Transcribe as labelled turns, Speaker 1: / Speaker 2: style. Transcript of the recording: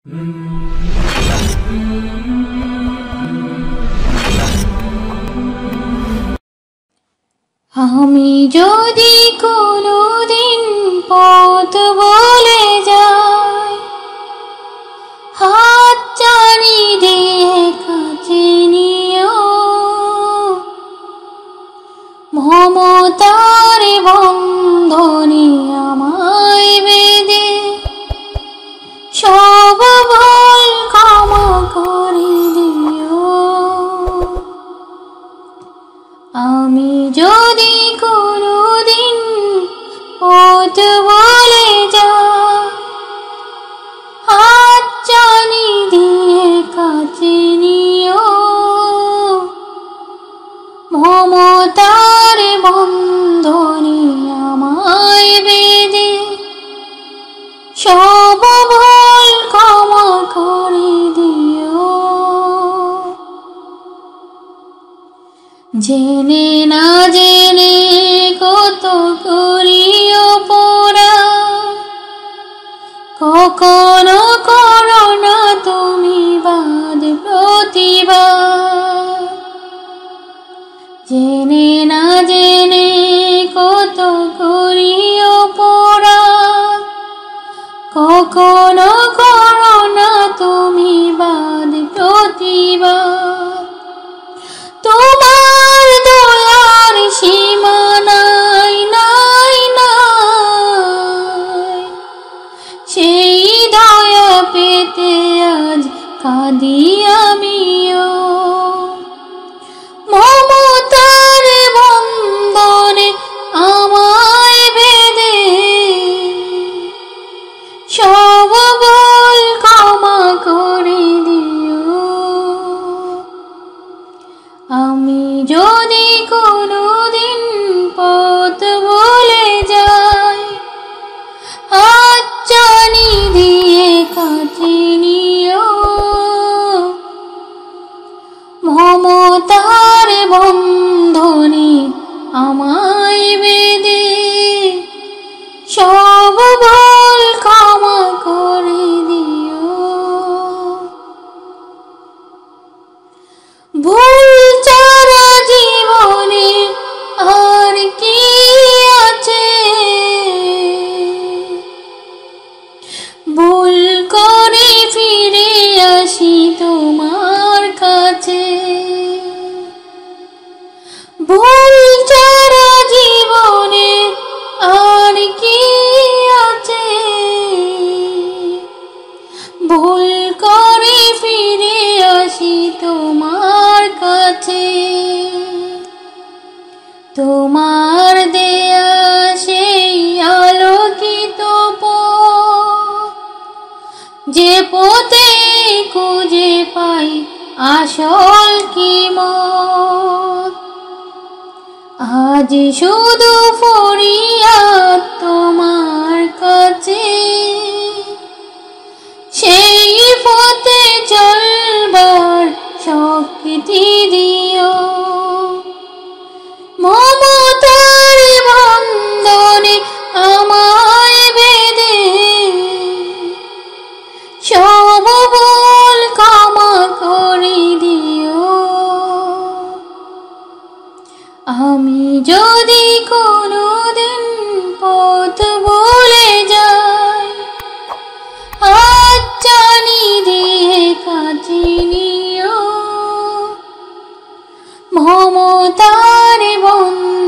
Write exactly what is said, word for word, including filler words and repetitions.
Speaker 1: আমি যদি কোনোদিন পথ ভুলে যাই, হাত ছানি দিয়ে কাছে নিও, মমতার বন্ধনে আমায় বেঁধে সব ভুল ক্ষমা করে দিও। আমি যদি কোনোদিন পথ ভুলে যাই, হাত ছানি দিয়ে কাছে নিও, মমতার বন্ধনে আমায় বেঁধে সব ভুল ক্ষমা করে দিও। জেনে না জেনে কত করিও অপরাধ, কখনো করো না তুমি বাদ প্রতিবাদ। জেনে না জেনে কত করিও অপরাধ, কখনো করো না তুমি বাদ প্রতিবাদ। তোমার দয়ার সীমা নাই নাই নাই, সেই দয়া পেতে আজ কাঁদি আমিও, মমতার বন্ধনে আমায় বেঁধে সব ভুল ক্ষমা করে দিও। আমি যদি কোনোদিন পথ ভুলে যাই, হাত ছানি দিয়ে কাছে নিও, মমতার বন্ধনে আমায় বেঁধে সব ভুল ক্ষমা করে দিও। ভুল ছাড়া জীবনে আর কি আছে, ভুল করে ফিরে আসি তোমার কাছে। ভুল ছাড়া জীবনে আর কি আছে, ভুল করে ফিরে আসি তোমার কাছে। তোমার দেয়া সেই আলোকিত পথ, যে পথে খুঁজে পাই আসল কিমত। আজ শুধু ফরিয়াদ তোমার কাছে, সেই পথে চলবার শক্তি দিও, মমতার বন্ধনে আমায় বেঁধে সব ভুল ক্ষমা করে দিও। আমি যদি কোনোদিন পথ ভুলে যাই, হাত ছানি দিয়ে কাছে নিও, মমতার বন্ধনে